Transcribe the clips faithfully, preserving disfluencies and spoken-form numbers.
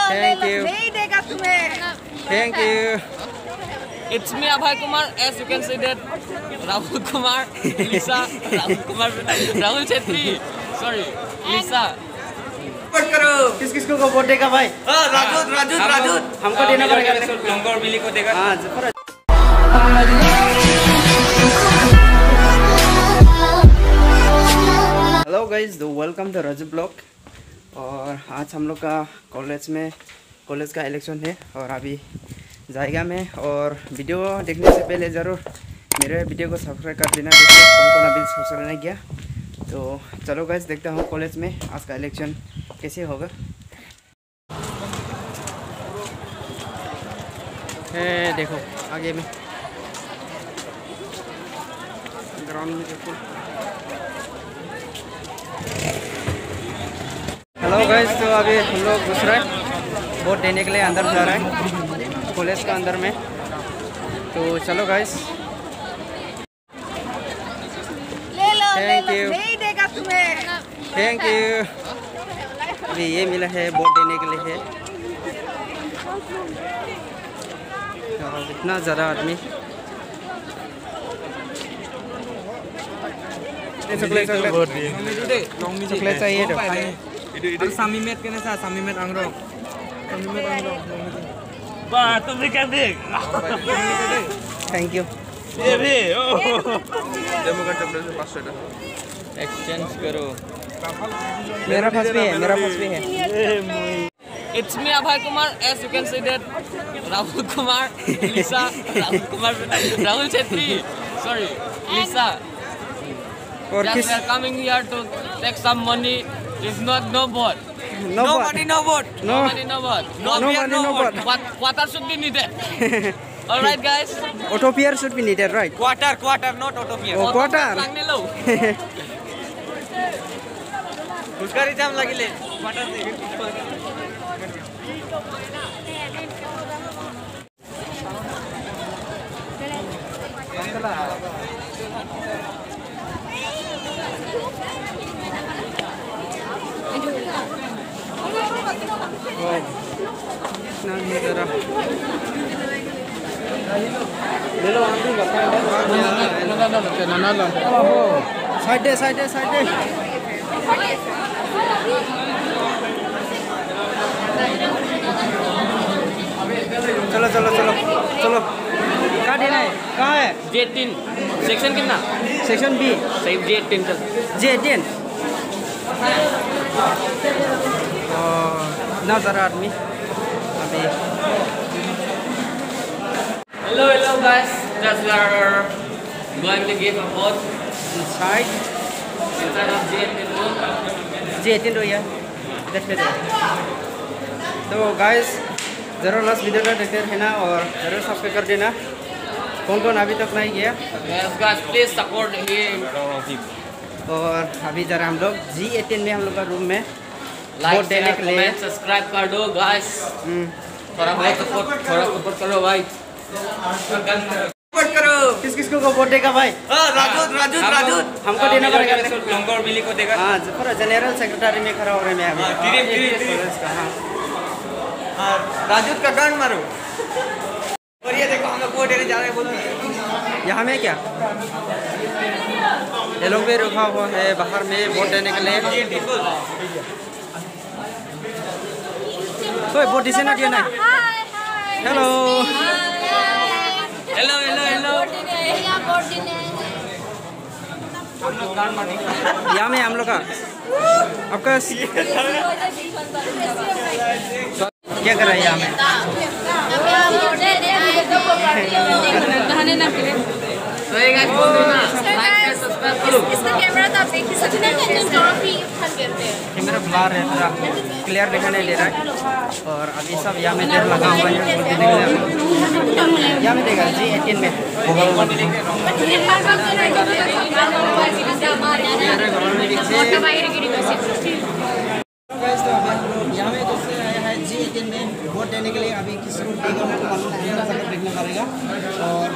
Thank you. नहीं देगा तुम्हें. Thank you. It's me, Abhay Kumar. As you can see that Rahul Kumar, Lisa, Rahul Kumar, Rahul Chetri. Sorry, Lisa. Vote करो. किस किस को vote देगा भाई? हाँ, राजू राजू राजू हमको देना पड़ेगा. लंका और बिली को देगा. हाँ Zafar. Hello guys, welcome to Raju blog. और आज हम लोग का कॉलेज में कॉलेज का इलेक्शन है और अभी जाएगा में. और वीडियो देखने से पहले ज़रूर मेरे वीडियो को सब्सक्राइब कर देना दोस्तों, कौन कौन अभी सब्सक्राइब नहीं किया. तो चलो गाइज देखता हूँ कॉलेज में आज का इलेक्शन कैसे होगा. ए देखो आगे में ग्राउंड में देखो. हेलो गाइस, तो अभी हम लोग घुस रहे हैं वोट देने के लिए, अंदर जा रहे हैं कॉलेज का अंदर में. तो चलो गाइस. ले लो, ले Thank लो. you. नहीं देगा तुम्हें. Thank you. अभी ये मिला है वोट देने के लिए है. और इतना ज़्यादा आदमी. चॉकलेट चॉकलेट चाहिए तो. itu sami met kena sa sami met angrong sami met angrong Ba, तुम भी कर दे. Thank you. ये भी. demokrat tablet पाँच सौ टा Exchange करो. मेरा पास भी है, मेरा पास भी है. It's me, Abhay Kumar. As you can see that Rahul Kumar, Lisa, Rahul Kumar, Rahul Chetri. Sorry, Lisa. और Just किस we are coming here to take some money. It's not no vote. No no money no vote no No money, no vote. no No beer money, no no vote What water should be needed. All right, guys. Auto pair should be needed right. quarter quarter not auto beer Oh. Quarter. Langni lo. उसका रिजाम लगिले quarter से side side side. चलो चलो चलो चलो. कहाँ देना है? कहाँ है? J eighteen. Section कितना? Section B. Save J eighteen चल. J ten. इतना ज़्यादा आदमी अभी. Hello, hello, guys. Just we are going to give a vote side inside of J eighteen room. J eighteen तो यार देखते थे. तो गाइस ज़रूर लास्ट वीडियो का देखते रहना और ज़रूर सब्सक्राइब कर देना कौन कौन अभी तक नहीं किया. Yes, guys, please support him. और अभी जरा हम लोग जी एटीन में हम लोग का रूम में Like, वोट देने share, के लिए. comment, subscribe कर दो, guys. हम्म. थोड़ा बहुत support, थोड़ा support करो भाई. वोट करो. किस किस को वोट देगा भाई? हाँ, राजू राजू राजू हमको देना पड़ेगा. लंका और बिली को देगा. हाँ पूरा जनरल सेक्रेटरी में खड़ा हो रहे हैं मैं अभी. हाँ, धीरे धीरे धीरे. कॉलेज का. हाँ हाँ, राजू का गान मारो. और ये देखो हम लोग वोट देने जा रहे हैं बोलो. यहाँ में क्या ये लोग भी रुका हुआ है बाहर में वोट देने के लिए. कोई वोट दिसे ना दिया ना. Hello Hello, hello, hello. यहाँ में हम लोग का आपका क्या कर रहा है यहाँ में? So you guys बोल दो ना. Like, share, subscribe करो. इसका कैमरा तो आप देख ही सकते हैं. कैमरा ब्लर है, पूरा क्लियर दिखाई नहीं दे रहा है. और अभी सब यहाँ में देर लगा हुआ है वोट देने के लिए. यहाँ में देगा जी एटीन में. यहाँ में दोस्तों आया है जी एटीन में वोट देने के लिए. अभी किसी को देगा हमको मालूम नहीं है, सब देखना पड़ेगा. और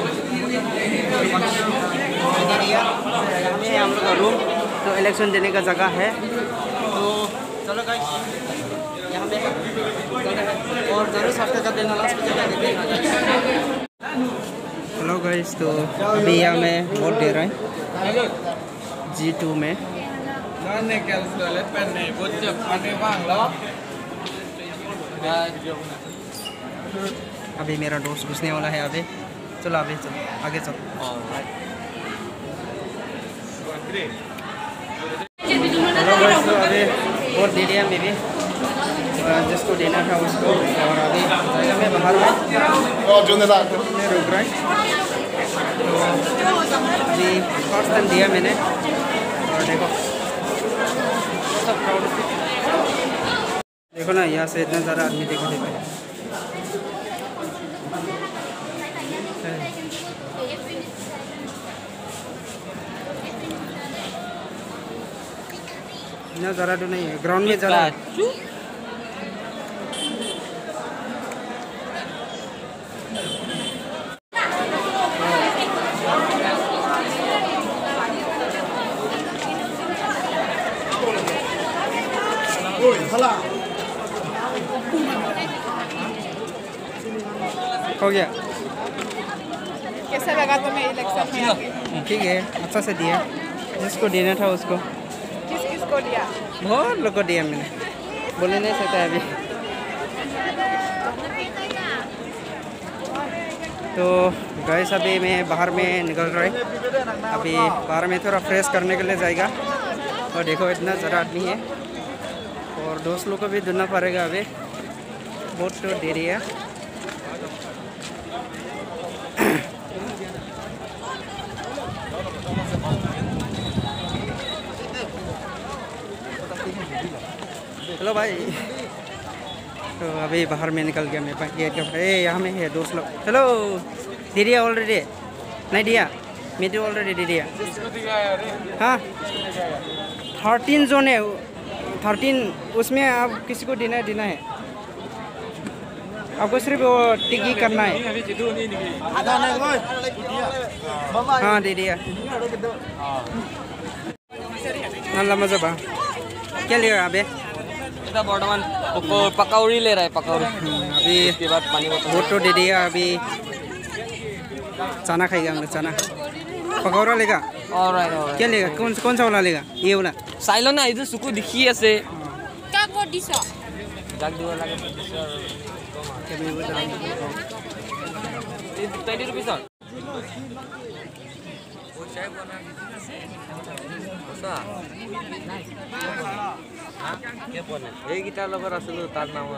यहाँ हम लोग का रूम तो इलेक्शन देने का जगह है. तो चलो गाइस यहाँ पे चल रहे हैं और जरूर सब्सक्राइब कर देना लास्ट में। हेलो गाइस, तो अभी यहाँ में वोट दे रहा है जी टू में। अभी मेरा दोस्त घुसने वाला है। अभी चलो अभी चलो आगे चलो। हेलो गाइस, तो अभी वोट दे दिया मैं भी, जिसको देना था उसको। और अभी जगह में बाहर में रुक रहा है। तो जी फर्स्ट टाइम दिया मैंने। और देखो सब क्राउड, देखो ना यहाँ से इतना ज़्यादा आदमी देखो देखो। इतना ज़्यादा तो नहीं है, ग्राउंड में ज़्यादा है। हो गया। कैसा लगा तुम्हें इलेक्शन में आके? ठीक है, अच्छा से दिया, जिसको देना था उसको। किस किस को दिया? बहुत लोग को दिया मैंने, बोले नहीं सकता अभी। तो गाइस अभी मैं बाहर में निकल रहा है। अभी बाहर में थोड़ा फ्रेश करने के लिए जाएगा। और देखो इतना ज़्यादा आदमी है और दोस्त लोग को भी ढूंढना पड़ेगा। अभी बहुत तो देरी है। हेलो भाई, तो अभी बाहर में निकल गया मैं गेट के। ए यहाँ में है दोस्त लोग। हेलो, दे दिया ऑलरेडी? नहीं दिया, मैं तो ऑलरेडी दे दिया। हाँ, थर्टीन जोन है, थर्टीन उसमें आप किसी को देना देना है। आपको सिर्फ वो टिकी करना है। हाँ दे दिया। लम्बा जबा क्या ले रहा है अभी? बर्तमान पकौड़ी ले रहा है, पकौड़ी। अभी उसके बाद पानी बोतल। वोट तो दे दिया। अभी चना खाएगा, हम लोग चना। पकौड़ा लेगा? All right all right. क्या लेगा? कौन कौन सा वाला लेगा? ये वाला চাইলো না, এই যে চুকু দেখি আছে। কাক ভোট দিছ? যাক দিব লাগে। টুৱেণ্টি ৰুপিছৰ এইকেইটাৰ লগত আছিলোঁ, তাৰ নাম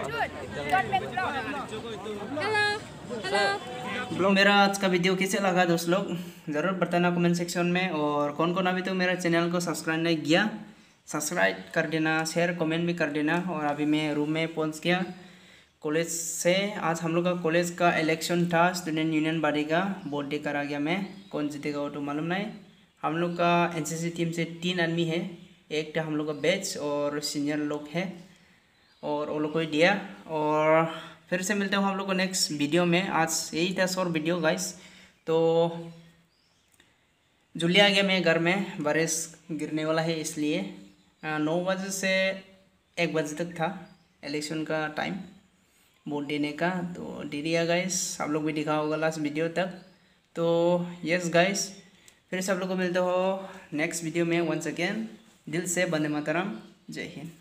ब्लॉग। मेरा आज का वीडियो कैसे लगा दोस्त लोग, ज़रूर बताना कमेंट सेक्शन में। और कौन कौन अभी तो मेरा चैनल को सब्सक्राइब नहीं किया, सब्सक्राइब कर देना, शेयर कमेंट भी कर देना। और अभी मैं रूम में पहुंच गया कॉलेज से। आज हम लोग का कॉलेज का इलेक्शन था, स्टूडेंट यूनियन बॉडी का। वोट देकर आ गया मैं। कौन जीतेगा वो तो मालूम नहीं। हम लोग का एनसीसी टीम से तीन आदमी है, एक था हम लोग का बैच और सीनियर लोग हैं, और वो लोग को ही दिया। और फिर से मिलते हैं हम लोग को नेक्स्ट वीडियो में। आज यही था शॉर्ट वीडियो गाइस। तो जल्दी आ गया मैं घर में, बारिश गिरने वाला है इसलिए। नौ बजे से एक बजे तक था इलेक्शन का टाइम, वोट देने का। तो दे दिया गाइस, आप लोग भी दिखा होगा लास्ट वीडियो तक। तो यस गाइस, फिर से आप लोग को मिलते हो नेक्स्ट वीडियो में। वंस अगेन दिल से वंदे मातरम, जय हिंद।